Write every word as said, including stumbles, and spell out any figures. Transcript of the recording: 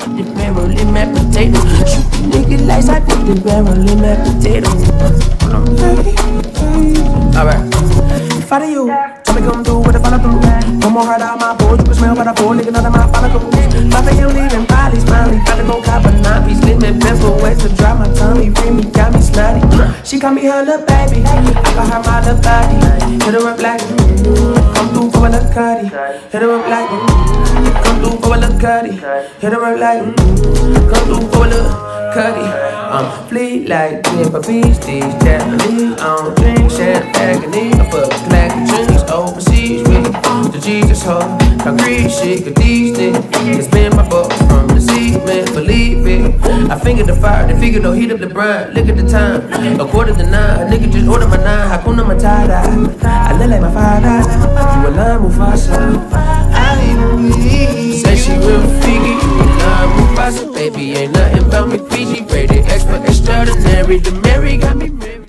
the barrel in my potato. Shoot the nigga like I did the barrel in my potato. Alright. If I do you, tell me come through with the follow through. No more hurt out my board, you can smell by the board, nigga, none of my follicles. Nothing you leaving, Molly, smiley, gotta go cop a nine piece, lit me pimple, ways to dry my tummy, ring me, got me snotty. She call me her little baby, I call her my little body. Hit her up like, come through for a little cutty. Hit her up like, come through for a little cutty. Hit her up like, come through for a little cutty. I'm fleet like Jimpa Beach, these Japanese. I don't drink champagne, I fuck black drinks overseas with the Jesus hoe. Concrete shit, cause these niggas spin my buck from the seat, man, believe it. I fingered the fire, the figure don't heat up the brine. Look at the time, a quarter to nine. A nigga just ordered my nine, Hakuna Matata. I look like my father, you a line Mufasa. I even believe, say she real freaky, line Mufasa. Baby, ain't nothing about me P G, rated X for extraordinary. The Mary got me married.